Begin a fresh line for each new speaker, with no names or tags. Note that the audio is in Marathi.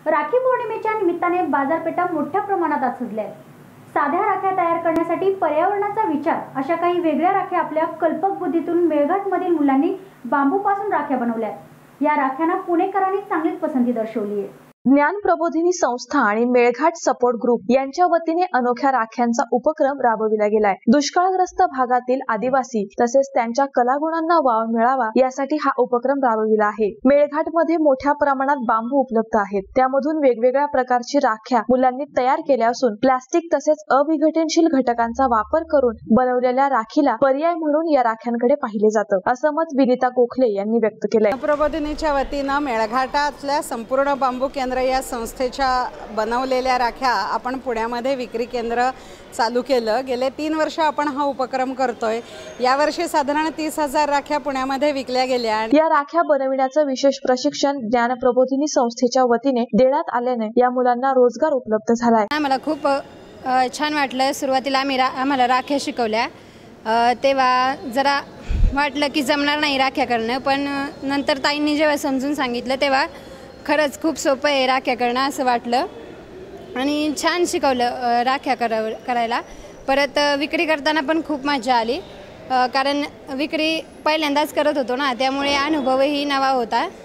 राखी पौर्णिमेच्या निमित्ताने बाजारपेठा मोठ्या प्रमाणात आज सजल्या आहेत। साध्या राख्या तयार करण्यासाठी पर्यावरणाचा विचार अशा काही वेगळ्या राख्या आपल्या कल्पक बुद्धीतून मेळघाटमधील मुलांनी बांबूपासून राख्या बनवल्या आहेत। या राख्यांना पुणेकरांनी चांगलीच पसंती दर्शवली आहे।
ज्ञान प्रबोधिनी संस्था आणि मेळघाट सपोर्ट ग्रुप यांच्या वतीने अनोख्या राख्यांचा उपक्रम राबविला गेलाय। दुष्काळग्रस्त भागातील आदिवासी तसेच त्यांच्या कलागुणांना वाव मिळावा यासाठी हा उपक्रम राबविला आहे। मेळघाटमध्ये मोठ्या प्रमाणात बांबू उपलब्ध आहेत, त्यामधून वेगवेगळ्या प्रकारची राख्या मुलांनी तयार केल्या असून प्लास्टिक तसेच अविघटनशील घटकांचा वापर करून बनवलेल्या राखीला पर्याय म्हणून या राख्यांकडे पाहिले जातं, असं मत विनिता गोखले यांनी व्यक्त केलंय।
प्रबोधिनीच्या वतीने मेळघाटातल्या संपूर्ण बांबू केंद्र या संस्थेच्या बनवलेल्या राख्या आपण पुण्यामध्ये विक्री केंद्र चालू केलं। गेले 3 वर्ष आपण हा उपक्रम करतोय। यावर्षी साधारण 30,000 राख्या पुण्यामध्ये विकल्या गेल्या।
या राख्या बनविण्याचं विशेष प्रशिक्षण ज्ञान प्रबोधिनी संस्थेच्या वतीने देण्यात आल्याने या मुलांना रोजगार उपलब्ध झालाय।
मला खूप छान वाटलं। सुरुवातीला आम्हाला राख्या शिकवल्या, तेव्हा जरा वाटलं की जमणार नाही राख्या करणं, पण नंतर ताईंनी जेव्हा समजून सांगितलं तेव्हा खरंच खूप सोपं आहे राख्या करणं असं वाटलं आणि छान शिकवलं राख्या करायला। परत विक्री करताना पण खूप मजा आली, कारण विक्री पहिल्यांदाच करत होतो ना, त्यामुळे अनुभवही नवा होता।